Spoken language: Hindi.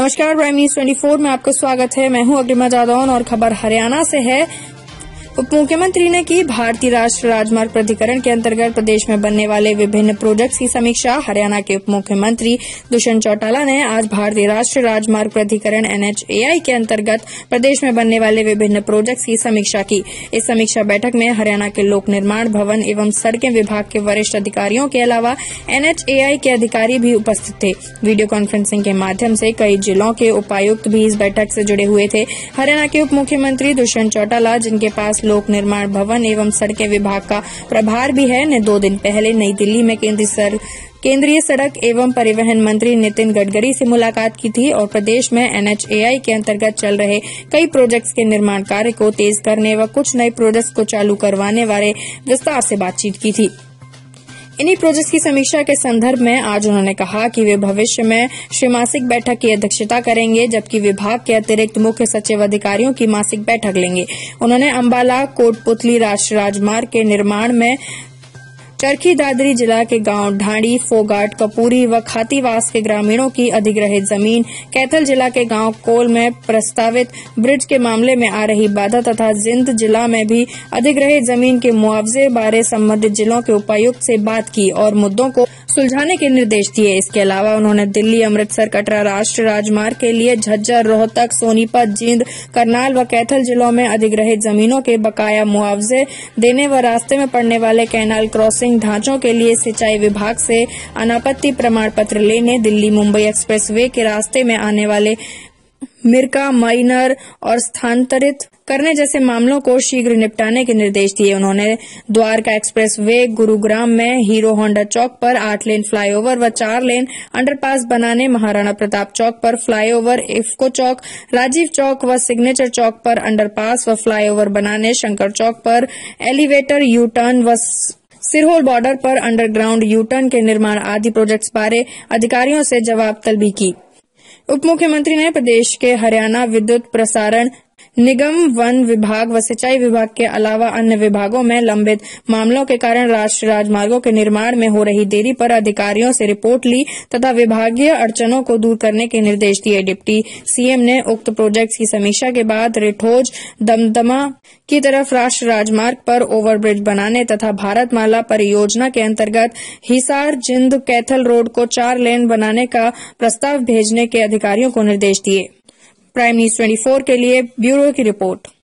नमस्कार, प्राइम न्यूज 24 में आपका स्वागत है। मैं हूं अग्रिमा जादौन और खबर हरियाणा से है। उप मुख्यमंत्री ने की भारतीय राष्ट्रीय राजमार्ग प्राधिकरण के अंतर्गत प्रदेश में बनने वाले विभिन्न प्रोजेक्ट्स की समीक्षा। हरियाणा के उप मुख्यमंत्री दुष्यंत चौटाला ने आज भारतीय राष्ट्रीय राजमार्ग प्राधिकरण NHAI के अंतर्गत प्रदेश में बनने वाले विभिन्न प्रोजेक्ट्स की समीक्षा की। इस समीक्षा बैठक में हरियाणा के लोक निर्माण, भवन एवं सड़कें विभाग के वरिष्ठ अधिकारियों के अलावा NHAI के अधिकारी भी उपस्थित थे। वीडियो कॉन्फ्रेंसिंग के माध्यम से कई जिलों के उपायुक्त भी इस बैठक से जुड़े हुए थे। हरियाणा के उप मुख्यमंत्री दुष्यंत चौटाला, जिनके पास लोक निर्माण, भवन एवं सड़कें विभाग का प्रभार भी है, ने 2 दिन पहले नई दिल्ली में केंद्रीय सड़क एवं परिवहन मंत्री नितिन गडकरी से मुलाकात की थी और प्रदेश में NHAI के अंतर्गत चल रहे कई प्रोजेक्ट्स के निर्माण कार्य को तेज करने व कुछ नए प्रोजेक्ट्स को चालू करवाने बारे विस्तार से बातचीत की थी। इन्हीं प्रोजेक्ट्स की समीक्षा के संदर्भ में आज उन्होंने कहा कि वे भविष्य में त्रैमासिक बैठक की अध्यक्षता करेंगे, जबकि विभाग के अतिरिक्त मुख्य सचिव अधिकारियों की मासिक बैठक लेंगे। उन्होंने अंबाला कोटपुतली राष्ट्रीय राजमार्ग के निर्माण में चरखी दादरी जिला के गांव ढांडी, फोगाट, कपूरी व खातीवास के ग्रामीणों की अधिग्रहित जमीन, कैथल जिला के गांव कोल में प्रस्तावित ब्रिज के मामले में आ रही बाधा तथा जिंद जिला में भी अधिग्रहित जमीन के मुआवजे बारे संबंधित जिलों के उपायुक्त से बात की और मुद्दों को सुलझाने के निर्देश दिए। इसके अलावा उन्होंने दिल्ली, अमृतसर, कटरा राष्ट्रीय राजमार्ग के लिए झज्जर, रोहतक, सोनीपत, जींद, करनाल व कैथल जिलों में अधिग्रहित जमीनों के बकाया मुआवजे देने व रास्ते में पड़ने वाले कैनाल क्रॉसिंग ढांचों के लिए सिंचाई विभाग से अनापत्ति प्रमाण पत्र लेने, दिल्ली मुंबई एक्सप्रेसवे के रास्ते में आने वाले मिरका, माइनर और स्थानांतरित करने जैसे मामलों को शीघ्र निपटाने के निर्देश दिए। उन्होंने द्वारका एक्सप्रेसवे, गुरुग्राम में हीरो होंडा चौक पर 8 लेन फ्लाईओवर व 4 लेन अंडरपास बनाने, महाराणा प्रताप चौक पर फ्लाईओवर, इफ्को चौक, राजीव चौक व सिग्नेचर चौक पर अंडरपास व फ्लाईओवर बनाने, शंकर चौक पर एलिवेटर, यू टर्न व सिरहोल बॉर्डर पर अंडरग्राउंड यू टर्न के निर्माण आदि प्रोजेक्ट्स बारे अधिकारियों से जवाब तलबी की। उप मुख्यमंत्री ने प्रदेश के हरियाणा विद्युत प्रसारण निगम, वन विभाग व सिंचाई विभाग के अलावा अन्य विभागों में लंबित मामलों के कारण राष्ट्रीय राजमार्गों के निर्माण में हो रही देरी पर अधिकारियों से रिपोर्ट ली तथा विभागीय अड़चनों को दूर करने के निर्देश दिए। डिप्टी सीएम ने उक्त प्रोजेक्ट्स की समीक्षा के बाद रिठोज, दमदमा की तरफ राष्ट्रीय राजमार्ग पर ओवरब्रिज बनाने तथा भारतमाला परियोजना के अंतर्गत हिसार, जिंद, कैथल रोड को 4 लेन बनाने का प्रस्ताव भेजने के अधिकारियों को निर्देश दिए। प्राइम न्यूज 24 के लिए ब्यूरो की रिपोर्ट।